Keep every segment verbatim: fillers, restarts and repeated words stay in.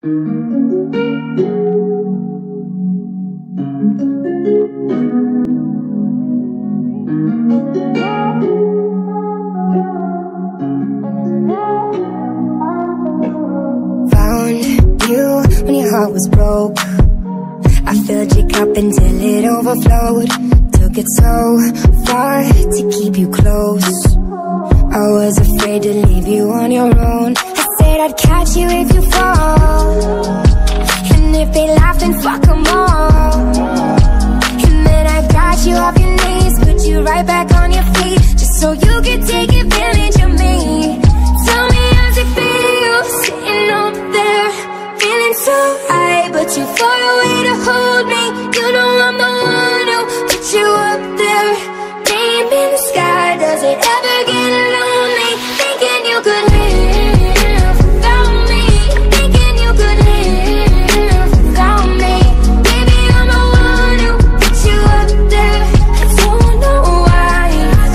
Found you when your heart was broke. I filled your cup until it overflowed. Took it so far to keep you close. I was afraid to leave you on your own. I said I'd catch you if you fall, and if they laugh then fuck them all. And then I got you off your knees, put you right back on your feet, just so you could take advantage of me. Tell me how's it feel, sitting up there, feeling so high, but you far away to hold me. You know I'm the one who put you up there. Name in the sky, does it ever get lonely? Thinking you could live without me, thinking you could live without me. Baby, I'm the one who put you up there. I don't know why.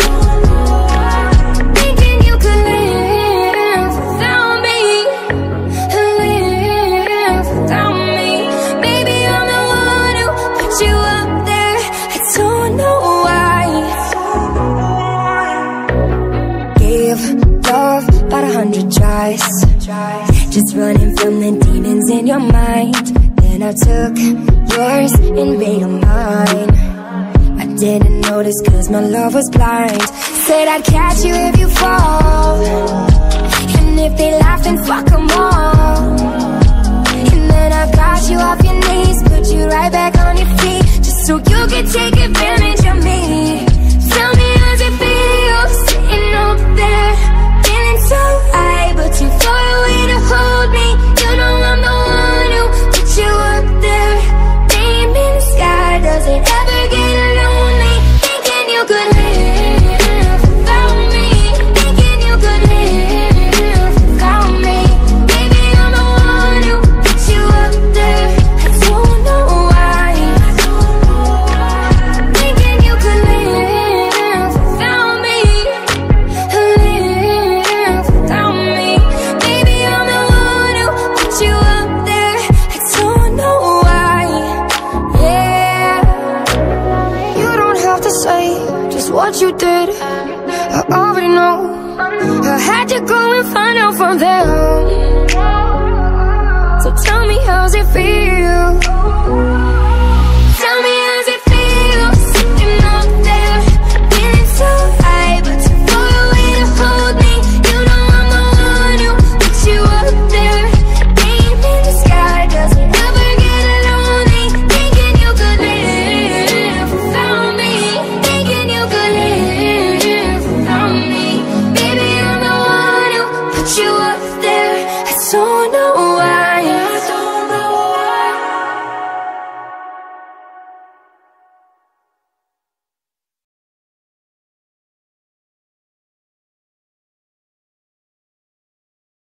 Thinking you could live without me, live without me. Baby, I'm the one who put you up there. I don't know why. Gave love about a hundred tries, just running from the demons in your mind. Then I took yours and made them mine. I didn't notice cause my love was blind. Said I'd catch you if you fall, and if they laugh then fuck them all.